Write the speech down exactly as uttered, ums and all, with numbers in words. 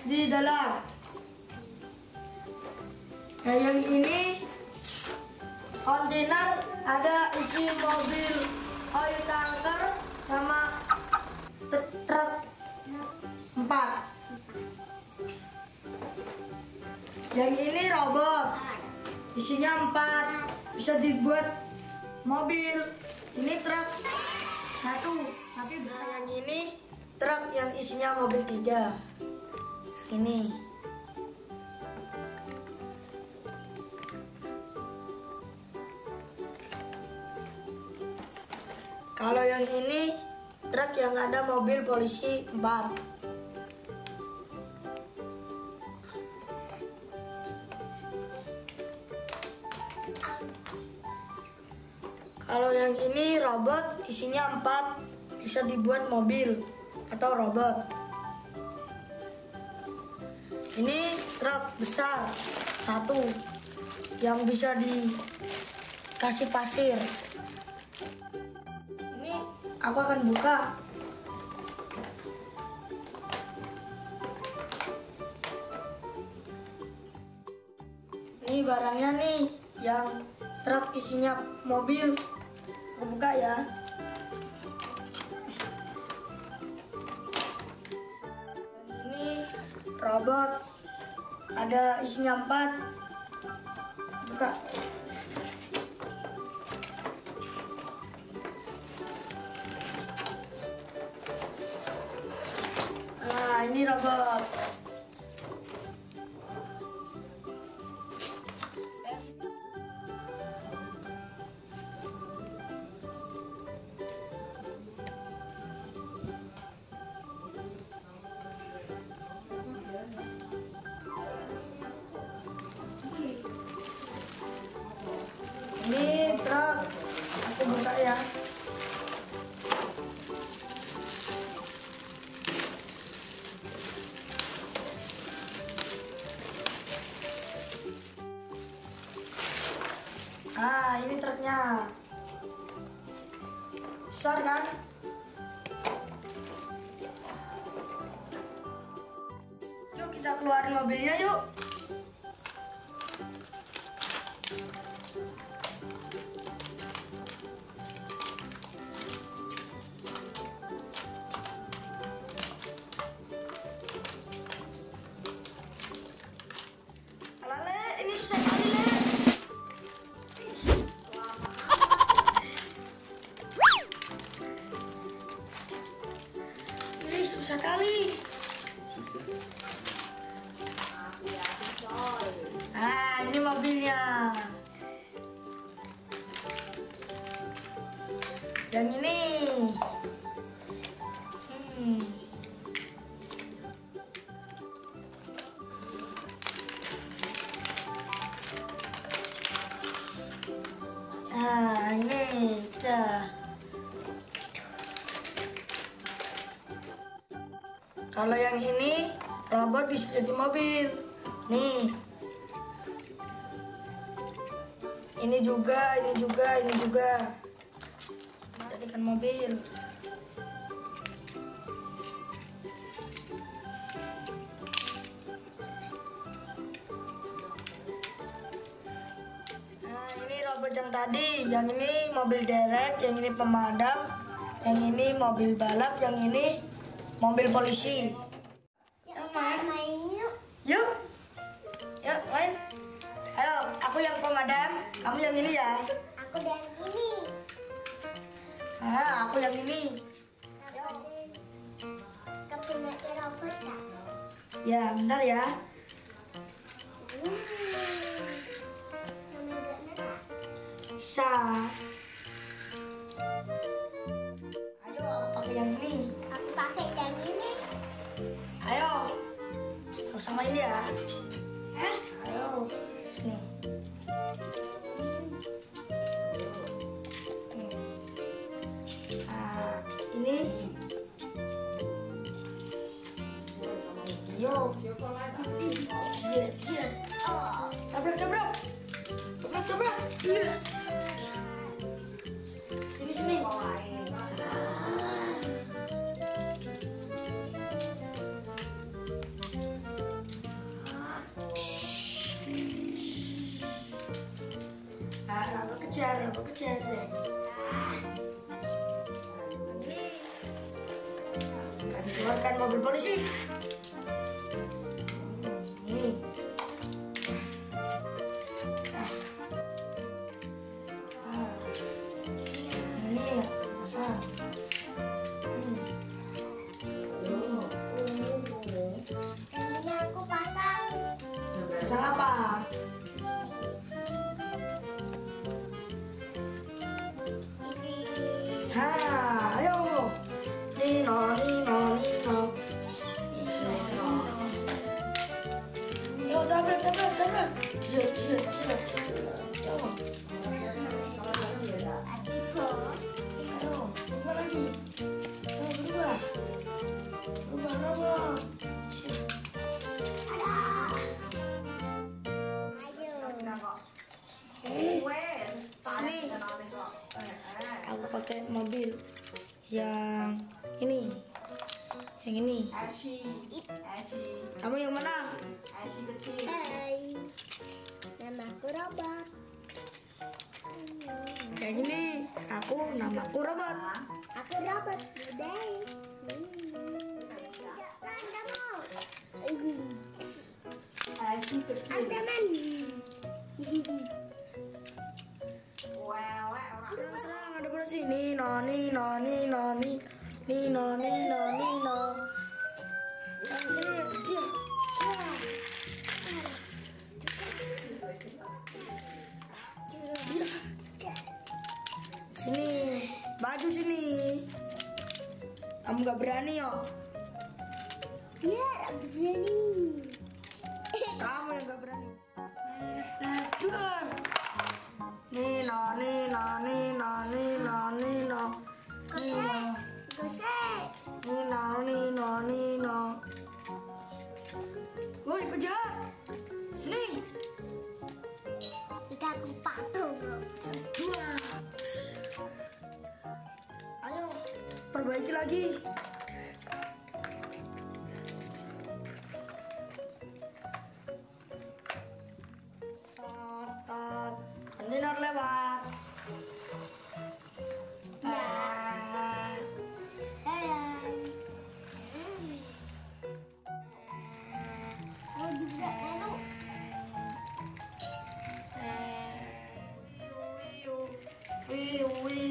di dalam. Nah, yang ini kontainer ada isi mobil oil tanker sama truk empat. Yang ini robot, isinya empat, bisa dibuat mobil. Ini truk satu, tapi bisa. Yang ini truk yang isinya mobil tiga. Ini. Kalau yang ini truk yang ada mobil polisi empat. Kalau yang ini robot, isinya empat, bisa dibuat mobil atau robot. Ini truk besar satu yang bisa dikasih pasir. Ini aku akan buka. Ini barangnya nih, yang truk isinya mobil. Aku buka ya. Dan ini robot, ada isinya empat. Buka. Nah, ini robot. Ini truk, aku buka ya. Ah, ini truknya. Besar kan? Yuk kita keluarin mobilnya yuk. Susah kali. Ah, ini mobilnya. Yang ini. Hmm. Ah, ini udah. Kalau yang ini robot bisa jadi mobil. Nih. Ini juga, ini juga, ini juga. Jadikan mobil. Nah, ini robot yang tadi, yang ini mobil derek, yang ini pemadam, yang ini mobil balap, yang ini mobil polisi. Yuk main. Main yuk. Yuk. Yuk main. Ayo, aku yang pemadam, kamu yang ini ya. Aku yang ini. Ah, aku yang ini. Ayo. Kau punya robot tak? Ya, bentar ya. Hmm. Namanya tak? Bisa. Ayo, pakai yang ini. Aku pakai yang ini. Ayo. Aku sama ini ya. Hah? Ayo. Sini. Nah, ini. Ayo. Dia, dia. Tabrak, tabrak. Tabrak, tabrak. Iya. Sini, sini. kejar, aku kejar deh. Ini akan keluarkan mobil polisi. Hmm, ini. Ah. Ah. Ini pasang. Hmm. Oh. Ini aku pasang. Pasang apa? Ini. Ha, ayo. Nino, Nino, Nino. Ayo, tabrak, tabrak, tabrak. Dia, dia, dia. Ayo, Adipo. ayo, berubah lagi. Ayo, berubah. Berubah, berubah. Siap. Ada. Ayo. Sini. Aku pakai mobil yang ini. Yang ini. Kamu yang mana? Hai. Nama aku robot. Kayak gini. Aku namaku robot. Aku robot budai. Anda mau? Anda man. Serang, serang, ada polisi. Nino, Nino, Nino, Nino, Nino, Nino, Nino. Serang sini, dia, serang. Dia. Sini, baju sini. Kamu gak berani yo? Biar aku berani. Kamu yang gak berani. Aduh. Nino, Nino, Nino, Nino, Nino, Nino. Gosek. Nino, Nino, Nino. Woi, penjahat. Sini. Kita aku patung bro. Dua. Ayo, perbaiki lagi. Tot, tot. Kontainer lewat. Ah. Hai. Mau juga menu. Wiu, wiu,